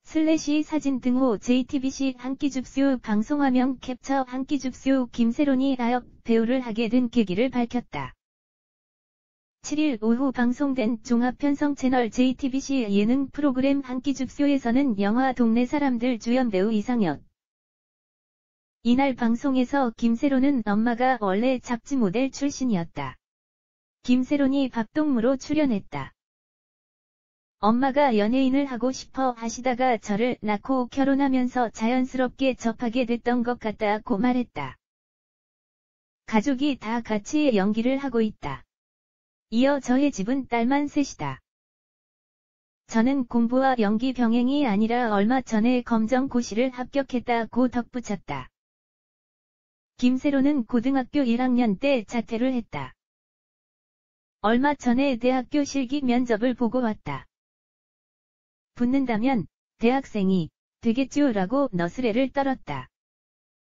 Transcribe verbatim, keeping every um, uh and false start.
슬래시 사진 등호 제이티비씨 한끼줍쇼 방송화면 캡처 한끼줍쇼 김세론이 라이브 배우를 하게 된 계기를 밝혔다. 칠일 오후 방송된 종합편성 채널 제이티비씨 예능 프로그램 한끼줍쇼에서는 영화 동네 사람들 주연 배우 이상엽. 이날 방송에서 김세론은 엄마가 원래 잡지 모델 출신이었다. 김세론이 밥동무로 출연했다. 엄마가 연예인을 하고 싶어 하시다가 저를 낳고 결혼하면서 자연스럽게 접하게 됐던 것 같다고 말했다. 가족이 다 같이 연기를 하고 있다. 이어 저의 집은 딸만 셋이다. 저는 공부와 연기 병행이 아니라 얼마 전에 검정고시를 합격했다고 덧붙였다. 김세론은 고등학교 일 학년 때 자퇴를 했다. 얼마 전에 대학교 실기 면접을 보고 왔다. 붙는다면 대학생이 되겠죠라고 너스레를 떨었다.